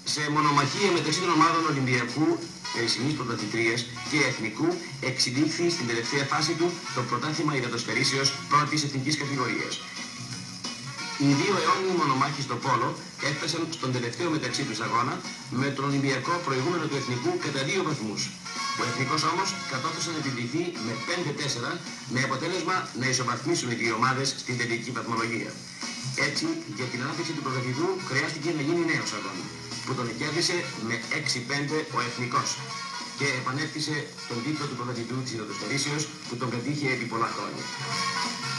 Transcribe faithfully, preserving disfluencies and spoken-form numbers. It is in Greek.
Σε μονομαχία μεταξύ των ομάδων Ολυμπιακού, περσινής πρωταθλητρίας και Εθνικού, εξελίχθη στην τελευταία φάση του το πρωτάθλημα υδατοσφαιρίσεως πρώτης εθνικής κατηγορίας. Οι δύο αιώνιοι μονομάχοι στο πόλο έφτασαν στον τελευταίο μεταξύ τους αγώνα με τον Ολυμπιακό προηγούμενο του Εθνικού κατά δύο βαθμούς. Ο Εθνικός όμως κατόρθωσε να επιβληθεί με πέντε τέσσερα με αποτέλεσμα να ισοβαθμίσουν οι δύο ομάδες στην τελική βαθμολογία. Έτσι, για την ανάπτυξη του πρωταθλητού χρειάστηκε να γίνει νέος αγώνα, που τον κέρδισε με έξι πέντε ο Εθνικός και επανέκτησε τον τίτλο του πρωταθλητού της υδατοσφαιρίσεως που τον πετύχε επί πολλά χρόνια.